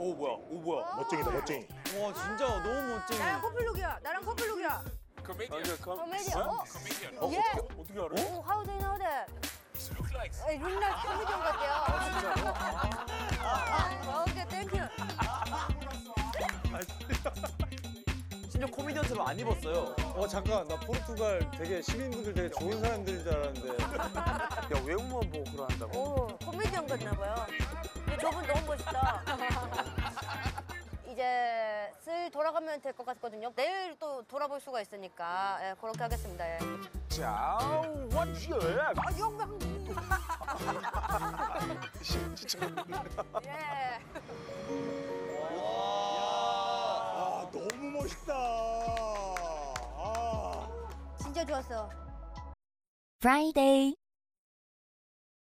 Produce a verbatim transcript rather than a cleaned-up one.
오 뭐야? 오 뭐야? 멋쟁이다 멋쟁이. 와 진짜 너무 멋쟁이. 나랑 커플룩이야. 나랑 커플룩이야. Comedian. 코미디. 어? 어, 예. 어떻게, 어떻게 알아? 오, how do you know that? Look like. 에이, 룩날 코미디언 같아요. 아, 오케이, 땡큐. 심지어 코미디언처럼 안 입었어요. 어 잠깐 나 포르투갈 되게 시민분들 되게 좋은 사람들인 줄 알았는데. 야 외모만 보고 그러한다고? 오, 코미디언 같나 봐요. 근데 저분 너무 멋있다. 이제 슬 돌아가면 될 것 같거든요. 내일 또 돌아볼 수가 있으니까 예, 그렇게 하겠습니다. 예. 자, what's your? 아, 영광. 진짜. 예. 아 너무 멋있다. 아. 진짜 좋았어. Friday.